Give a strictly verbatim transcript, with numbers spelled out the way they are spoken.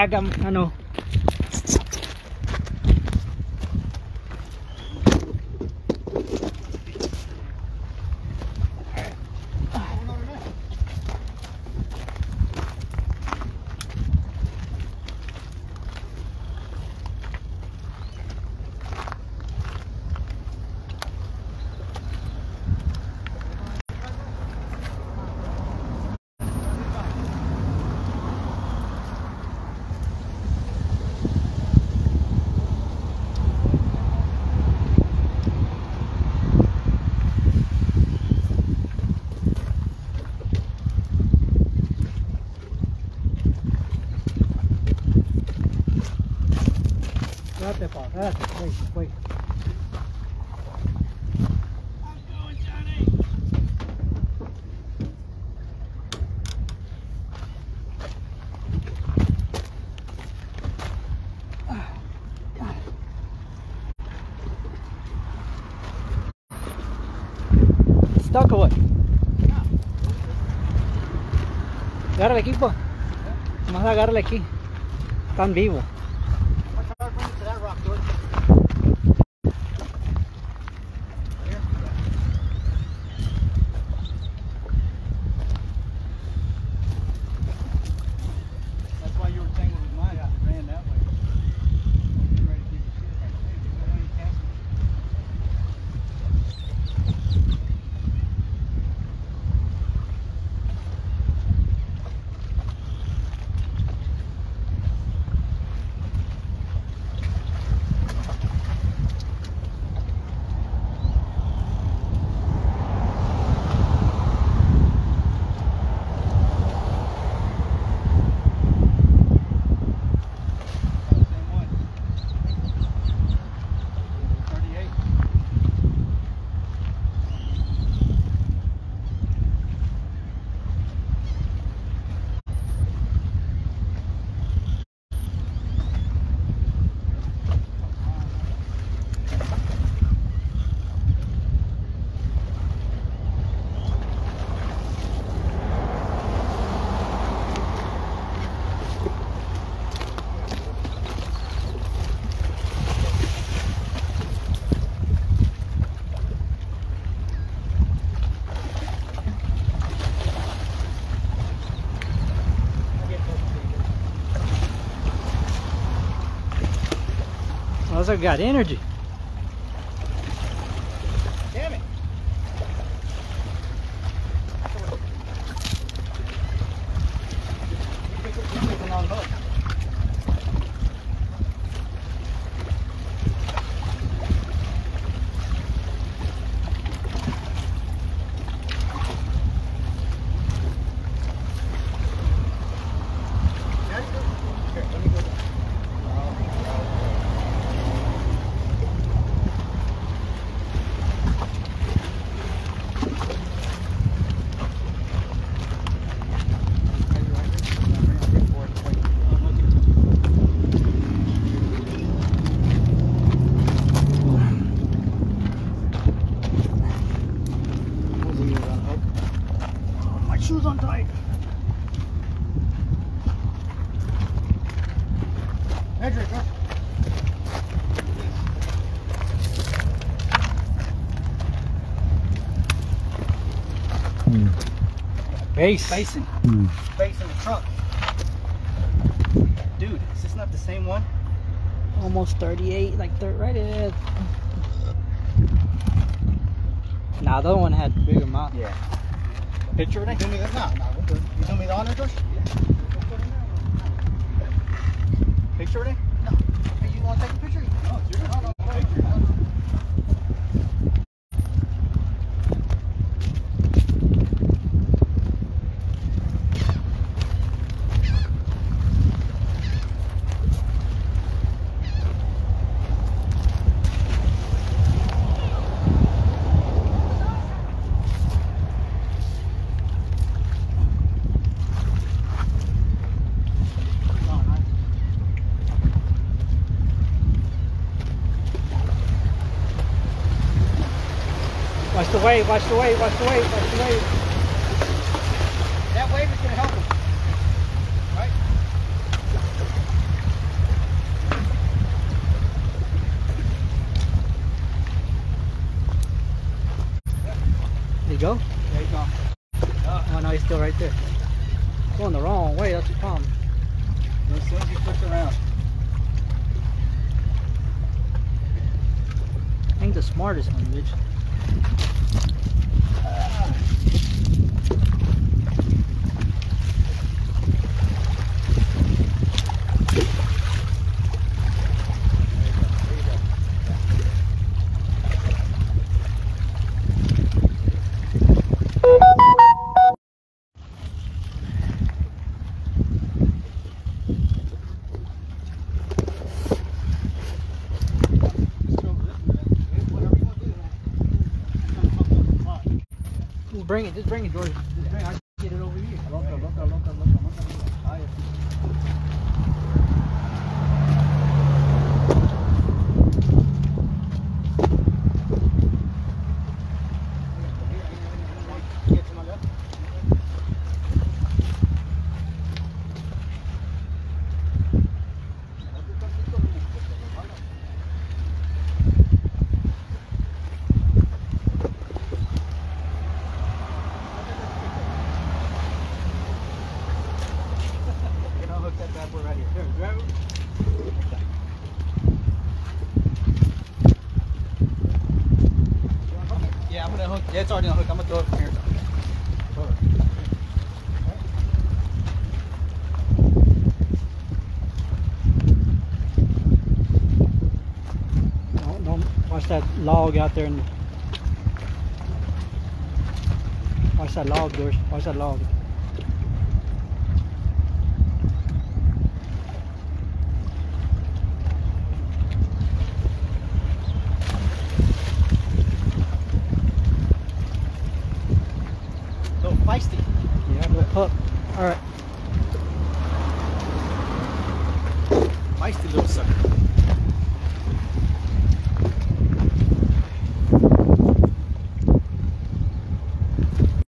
drag ang ano. Espérate, pa, espérate, wait, wait. I'm going, Johnny. Ah, got it. Stuck away. Agárrale aquí, pues. Más agárrale aquí. Están vivos. Those are got energy. Damn it. Shoes on tight. Edric, huh? Mm. Base. Facing. Mm. Facing the truck. Dude, is this not the same one? Almost thirty-eight, like thirty, right in. Nah, the other one had bigger mouth. Yeah. Picture it? You do me the, no, no, we're good. You do me the honor, Josh? Yeah. Picture it? No. Hey, you want to take a picture? No, it's yours. No, no, no, picture. Watch the wave, watch the wave, watch the wave, watch the wave. That wave is going to help him. Right? Did he go? Yeah, he's gone. Oh no, he's still right there. Going the wrong way, that's the problem. As soon as you push around. Ain't the smartest one, bitch. Just bring it, just bring it, George. Just bring it. I can get it over here. Loca, loca, loca, loca, loca. Ay, get to my left. Hook that bad boy right here. Here, grab it. Yeah, I'm gonna hook. Yeah, it's already on hook. I'm gonna throw it from here. Throw it. Don't, don't watch that log out there and watch that log, George. Watch that log. Little feisty. Yeah, little pup. All right. Feisty little sucker.